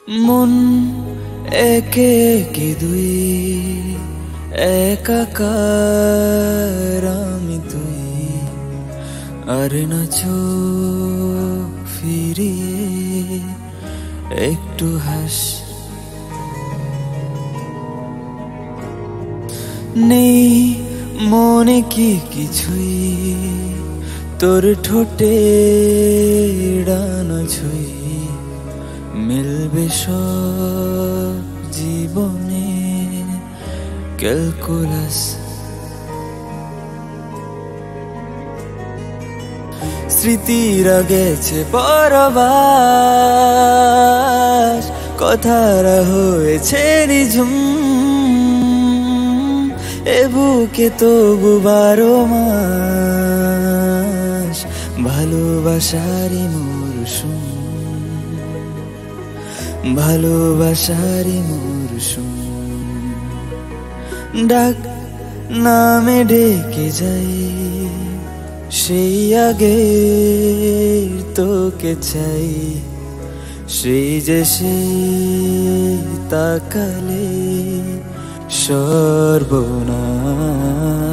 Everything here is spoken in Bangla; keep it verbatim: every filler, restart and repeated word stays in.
মন একে একে দুই একাকার আমি তুই আর না চোখ ফিরিয়ে একটু হাস নেই মনে কি কিছুই তোর ঠোঁটে ডানা ছুঁই মিলবে সব জীবনে ক্যালকুলাস স্মৃতিরা গেছে পরবাস কথারা হয়েছে নিঝুম এ বুকে তবু বারো মাস ভালোবাসারি মরশুম ভালোবাসারি মরশুম ডাক নামে ডেকে যাই সেই আগে তোকে চাই সেই যে সেই তাকালে সর্বনাশ।